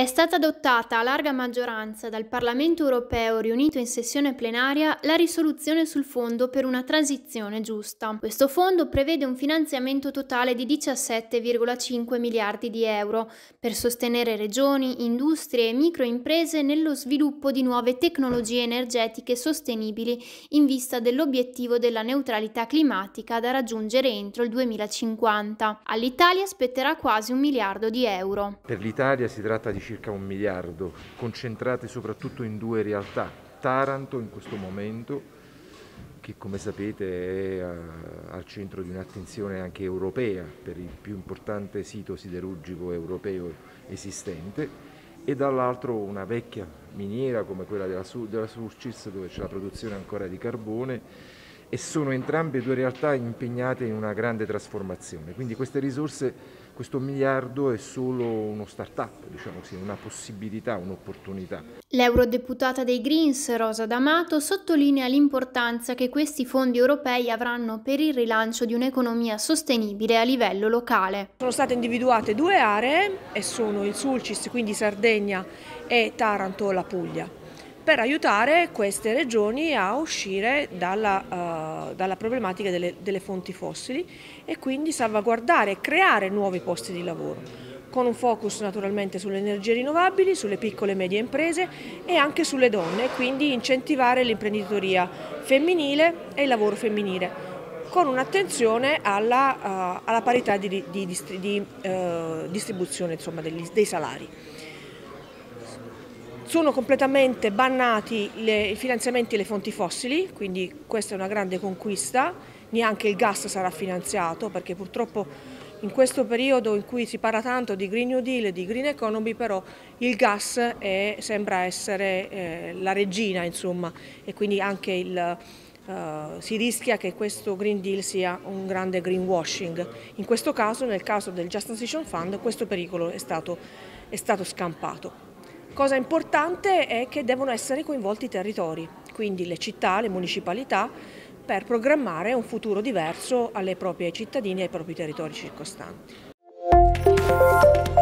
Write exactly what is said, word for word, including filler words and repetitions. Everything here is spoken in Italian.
È stata adottata a larga maggioranza dal Parlamento europeo riunito in sessione plenaria la risoluzione sul Fondo per una transizione giusta. Questo fondo prevede un finanziamento totale di diciassette virgola cinque miliardi di euro per sostenere regioni, industrie e microimprese nello sviluppo di nuove tecnologie energetiche sostenibili in vista dell'obiettivo della neutralità climatica da raggiungere entro il duemilacinquanta. All'Italia spetterà quasi un miliardo di euro. Per l'Italia si tratta di circa un miliardo, concentrati soprattutto in due realtà. Taranto in questo momento, che come sapete è al centro di un'attenzione anche europea per il più importante sito siderurgico europeo esistente, e dall'altro una vecchia miniera come quella della, della Sulcis, dove c'è la produzione ancora di carbone, e sono entrambe due realtà impegnate in una grande trasformazione. Quindi queste risorse, questo miliardo è solo uno start-up, diciamo così, una possibilità, un'opportunità. L'eurodeputata dei Greens, Rosa D'Amato, sottolinea l'importanza che questi fondi europei avranno per il rilancio di un'economia sostenibile a livello locale. Sono state individuate due aree e sono il Sulcis, quindi Sardegna, e Taranto, la Puglia, per aiutare queste regioni a uscire dalla, uh, dalla problematica delle, delle fonti fossili e quindi salvaguardare e creare nuovi posti di lavoro, con un focus naturalmente sulle energie rinnovabili, sulle piccole e medie imprese e anche sulle donne, quindi incentivare l'imprenditoria femminile e il lavoro femminile, con un'attenzione alla, uh, alla parità di, di, di, di uh, distribuzione, insomma, degli, dei salari. Sono completamente bannati le, i finanziamenti alle fonti fossili, quindi questa è una grande conquista. Neanche il gas sarà finanziato, perché purtroppo in questo periodo in cui si parla tanto di Green New Deal e di Green Economy, però il gas è, sembra essere eh, la regina, insomma, e quindi anche il, uh, si rischia che questo Green Deal sia un grande greenwashing. In questo caso, nel caso del Just Transition Fund, questo pericolo è stato, è stato scampato. Cosa importante è che devono essere coinvolti i territori, quindi le città, le municipalità, per programmare un futuro diverso alle proprie cittadine e ai propri territori circostanti.